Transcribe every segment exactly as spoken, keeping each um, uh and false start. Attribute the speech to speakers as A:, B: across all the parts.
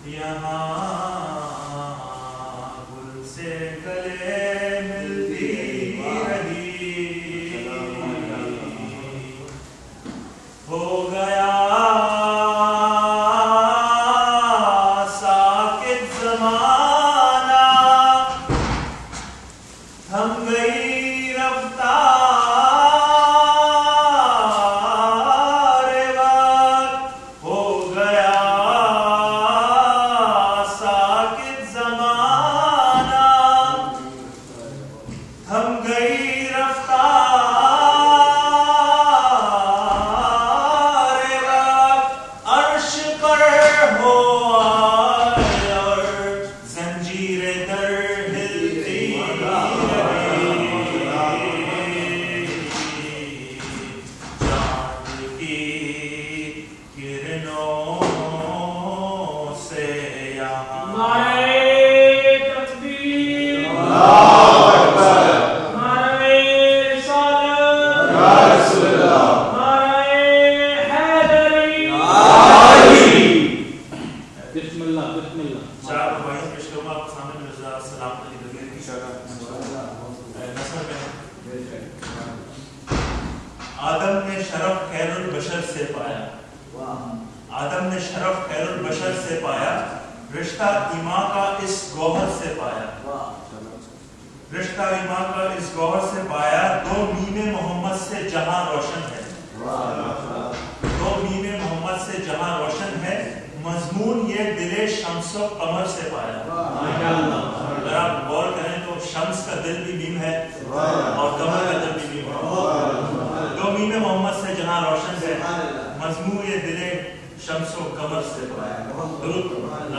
A: آدم نے شرف خیر البشر سے پایا، آدم نے شرف خیر البشر سے پایا، رشتہ ایمان کا اس گوہر سے پایا، رشتہ ایمان کا اس گوہر سے پایا، دو میم محمد سے جہاں روشن ہے، دو میم محمد سے جہاں روشن ہے، مضمون یہ دل شمس و قمر سے پایا۔ اگر آپ غور کریں تو شمس کا دل بھی میم ہے اور قمر کا دل بھی میم ہے، دو میم محمد سے جہاں روشن ہے، مضمون یہ دل شمس و قمر سے پایا۔ درود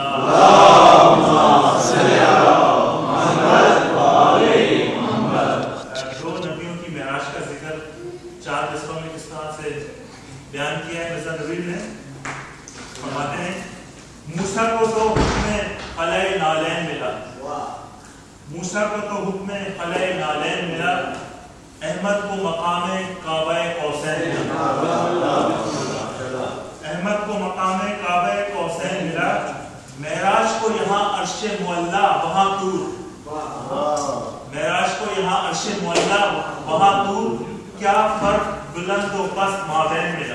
A: اللہم صلی علی محمد و آل محمد۔ دو نبیوں کی معراج کا ذکر چار قصوں میں کس طرح سے بیان کیا ہے مرزا نوید نے؟ فرماتے ہیں موسیٰ کو تو حکم خلائے نالین ملا، موسیٰ کو تو حکم خلائے نالین ملا، احمد کو مقام کعبہ قوسین ملا، احمد کو مقام کعبہ قوسین ملا، معراج کو یہاں عرش معلا وہاں طور، معراج کو یہاں عرش معلا وہاں طور، کیا فرق بلند و پست مابین ملا۔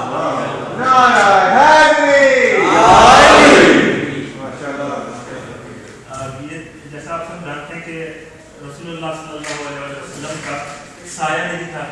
A: جیسا آپ سب جانتے ہیں کہ رسول اللہ صلی اللہ علیہ وسلم کا سایہ نہیں تھا،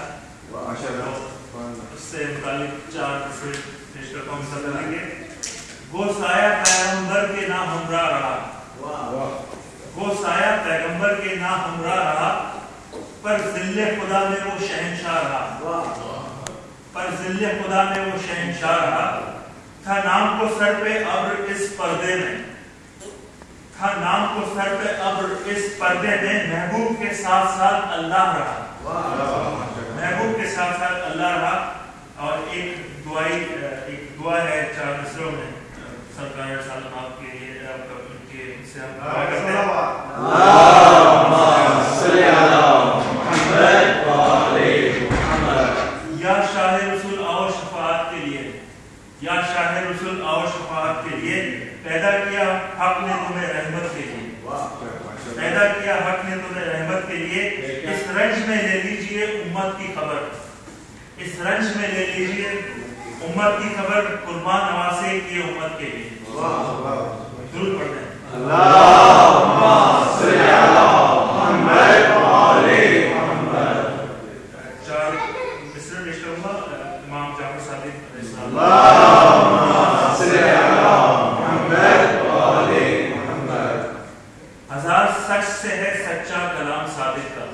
A: اس سے متعلق چار قصے پیش کرتا ہوں، مثال لیں گے۔ وہ سایہ پیغمبر کے نہ ہمراہ رہا، وہ سایہ پیغمبر کے نہ ہمراہ رہا، پر ذل خدا میں وہ شہنشاہ رہا، پر ذل خدا میں وہ شہنشاہ رہا، تھا نام کو سر پہ ابر اس پردے میں، تھا نام کو سر پہ ابر اس پردے میں، محبوب کے ساتھ ساتھ اللہ رہا، محبوب کے ساتھ ساتھ اللہ رہا۔ اور ایک دعائی ایک دعا ہے چار مصروں میں سرکار سالم آپ کے لیے، آپ ان کے سے ہم دعا کرتے ہیں، اللہم صلی علی محمد و آل محمد۔ یا شاہ رسول آؤ شفاعت کے لیے، یا شاہ رسول آؤ شفاعت کے لیے، پیدا کیا حق نے تمہیں رحمت کے لیے، پیدا کیا حق نے تمہیں رحمت کے لیے، اس رنج میں لے لیجئے امت کی خبر، اس رنج میں لے لیجئے امت کی خبر، قربان نواسے کی امت کے لیے۔ ضرور پڑھتے ہیں اللہم صلی علی محمد و آل محمد۔ چار مصر پیش کروں گا امام جعفر صادق علیہ السلام۔ اللہم صلی علی محمد و آل محمد۔ ہزار سچ سے ہے سچا کلام صادق کا،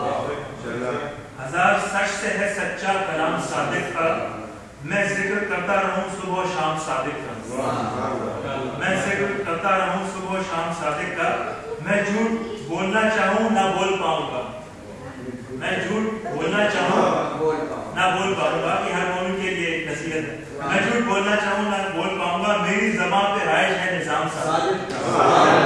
A: ہزار سچ سے ہے سچا کلام صادق کا، میں ذکر کرتا رہوں صبح و شام صادق کا، میں ذکر کرتا رہوں صبح و شام صادق کا، میں جھوٹ بولنا چاہوں نہ بول پاؤں گا، میں جھوٹ بولنا چاہوں نہ بول پاؤں گا، یہ ہر مومن کے لیے ایک نصیحت ہے، میں جھوٹ بولنا چاہوں نہ بول پاؤں گا، میری زبان پہ رائج ہے نظام صادق۔